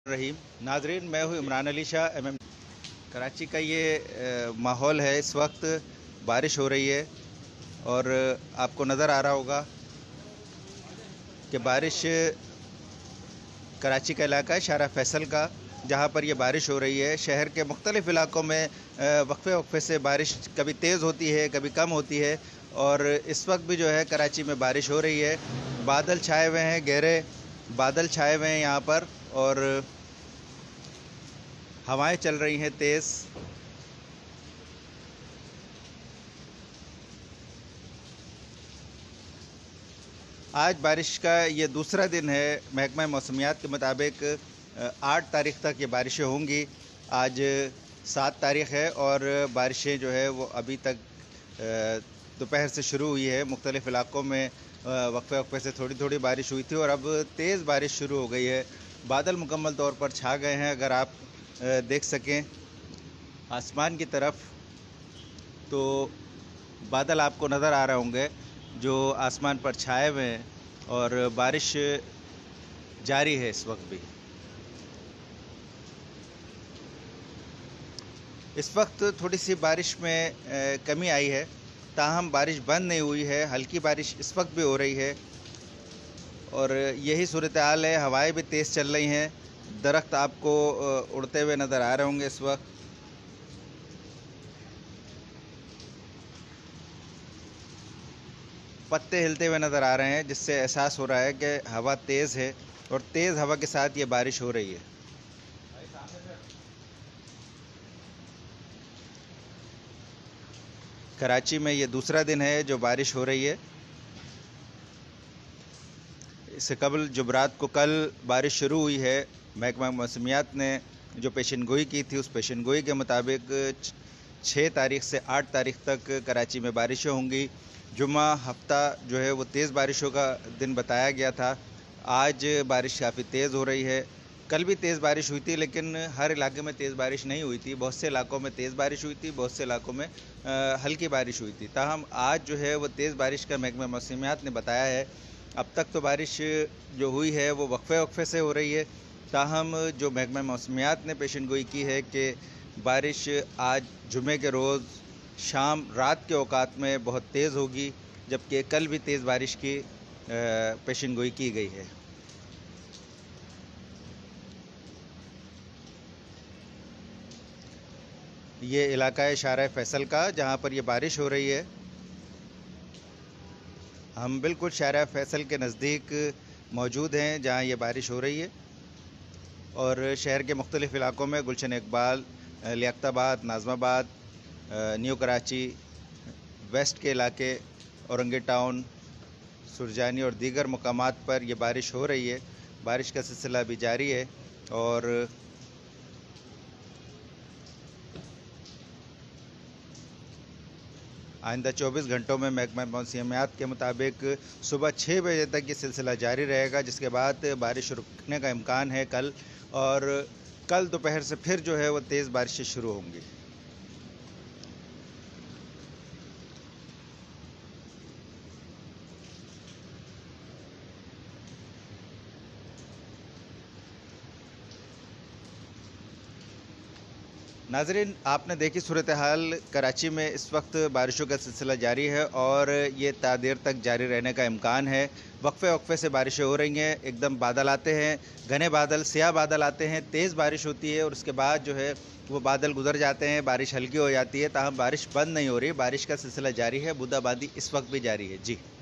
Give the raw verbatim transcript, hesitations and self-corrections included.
रहीम नाजरीन, मैं हूँ इमरान अली शाह एम एम। कराची का ये अ, माहौल है। इस वक्त बारिश हो रही है और आपको नज़र आ रहा होगा कि बारिश कराची का इलाका है शारा फैसल का, जहाँ पर ये बारिश हो रही है। शहर के मुख्तलिफ़ इलाकों में वक्फे वक्फे से बारिश कभी तेज़ होती है, कभी कम होती है, और इस वक्त भी जो है कराची में बारिश हो रही है। बादल छाए हुए हैं, गहरे बादल छाए हुए हैं यहाँ पर, और हवाएं चल रही हैं तेज़। आज बारिश का ये दूसरा दिन है। महकमा मौसमियात के मुताबिक आठ तारीख तक ये बारिशें होंगी। आज सात तारीख है और बारिशें जो है वो अभी तक दोपहर से शुरू हुई है। मुख्तलिफ़ इलाक़ों में वक्फे वक्फे से थोड़ी थोड़ी बारिश हुई थी और अब तेज़ बारिश शुरू हो गई है। बादल मुकम्मल तौर पर छा गए हैं। अगर आप देख सकें आसमान की तरफ, तो बादल आपको नज़र आ रहे होंगे जो आसमान पर छाए हुए हैं, और बारिश जारी है इस वक्त भी। इस वक्त थोड़ी सी बारिश में कमी आई है, ताहम बारिश बंद नहीं हुई है। हल्की बारिश इस वक्त भी हो रही है और यही सूरत हाल है। हवाएं भी तेज़ चल रही हैं। दरख्त आपको उड़ते हुए नज़र आ रहे होंगे इस वक्त। पत्ते हिलते हुए नज़र आ रहे हैं, जिससे एहसास हो रहा है कि हवा तेज़ है और तेज़ हवा के साथ ये बारिश हो रही है। कराची में ये दूसरा दिन है जो बारिश हो रही है। इससे कबल जुबरात को कल बारिश शुरू हुई है। महकमा मौसमियात ने जो पेशन गोई की थी, उस पेशन गोई के मुताबिक छः तारीख से आठ तारीख तक कराची में बारिशें होंगी। जुम्मा हफ्ता जो है वो तेज़ बारिशों का दिन बताया गया था। आज बारिश काफ़ी तेज़ हो रही है। कल भी तेज़ बारिश हुई थी, लेकिन हर इलाके में तेज़ बारिश नहीं हुई थी। बहुत से इलाकों में तेज़ बारिश हुई थी, बहुत से इलाकों में आ, हल्की बारिश हुई थी। ताहम आज जो है वो तेज़ बारिश का महकमा मौसमियात ने बताया है। अब तक तो बारिश जो हुई है वो वक्फे वक्फे से हो रही है। ताहम जो महकमा मौसमियात ने पेशन गोई की है कि बारिश आज जुमे के रोज़ शाम रात के औकात में बहुत तेज़ होगी, जबकि कल भी तेज़ बारिश की पेशन गोई की गई है। ये इलाका है शारा फैसल का, जहाँ पर ये बारिश हो रही है। हम बिल्कुल शारा फैसल के नज़दीक मौजूद हैं जहाँ ये बारिश हो रही है, और शहर के मुख्तलिफ़ इलाकों में गुलशन इकबाल, लियाकताबाद, नाज़माबाद, न्यू कराची, वेस्ट के इलाके, औरंगी टाउन, सुरजानी और दीगर मकामात पर यह बारिश हो रही है। बारिश का सिलसिला अभी जारी है और आइंदा चौबीस घंटों में महकमा मौसमियात के मुताबिक सुबह छः बजे तक ये सिलसिला जारी रहेगा, जिसके बाद बारिश रुकने का इम्कान है कल, और कल दोपहर से फिर जो है वो तेज़ बारिशें शुरू होंगी। नाज़रीन, आपने देखी सूरत हाल। कराची में इस वक्त बारिशों का सिलसिला जारी है और ये ता देर तक जारी रहने का इम्कान है। वक्फे वक्फे से बारिशें हो रही हैं। एकदम बादल आते हैं, घने बादल, स्याह बादल आते हैं, तेज़ बारिश होती है और उसके बाद जो है वो बादल गुजर जाते हैं, बारिश हल्की हो जाती है। ताहम बारिश बंद नहीं हो रही, बारिश का सिलसिला जारी है। बूंदाबांदी इस वक्त भी जारी है। जी।